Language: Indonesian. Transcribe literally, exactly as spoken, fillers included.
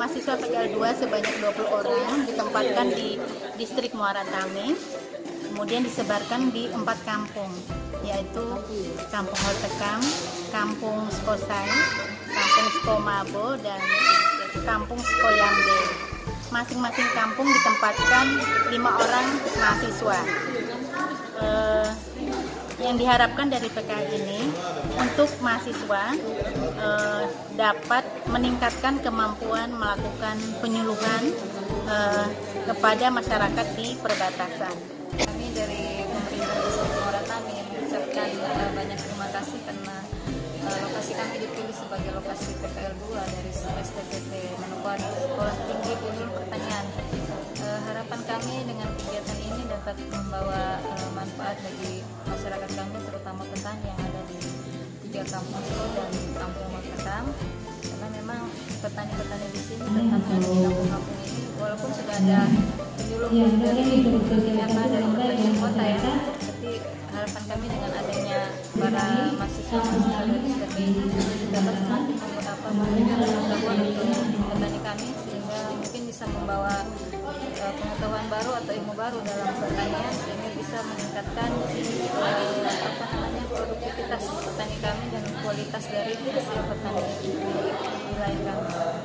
mahasiswa P K L dua sebanyak dua puluh orang ditempatkan di distrik Muara Tami, kemudian disebarkan di empat kampung, yaitu Kampung Hotekam, Kampung Skosai, Kampung Skomabo, dan Kampung Skoyambe. Masing-masing kampung ditempatkan lima orang mahasiswa. Eh, yang diharapkan dari P K L ini untuk mahasiswa eh, dapat meningkatkan kemampuan melakukan penyuluhan eh, kepada masyarakat di perbatasan. Kami dari pemerintah Distrik Muara Tami mengucapkan uh, banyak terima kasih karena uh, lokasi kami dipilih sebagai lokasi P K L dua dari S T P T Manokwari Sekolah Tinggi Ilmu Pertanian. Uh, harapan kami dengan kegiatan ini dapat membawa uh, manfaat bagi masyarakat kami, terutama petani yang ada di tiga kampung dan Kampung Hotekam, karena memang petani-petani di sini, terutama yang di kampung-kampung ini, walaupun sudah ada penyuluh dari apa dari pertanian kota ya, tapi harapan kami dengan adanya para mahasiswa-mahasiswa dari S T P ini dapat semakin beberapa memberikan pengetahuan untuk petani kami, sehingga mungkin bisa membawa uh, pengetahuan baru atau ilmu baru dalam pertanian, sehingga bisa meningkatkan uh, apa namanya produktivitas petani kami dan kualitas dari hasil petani di wilayah kami.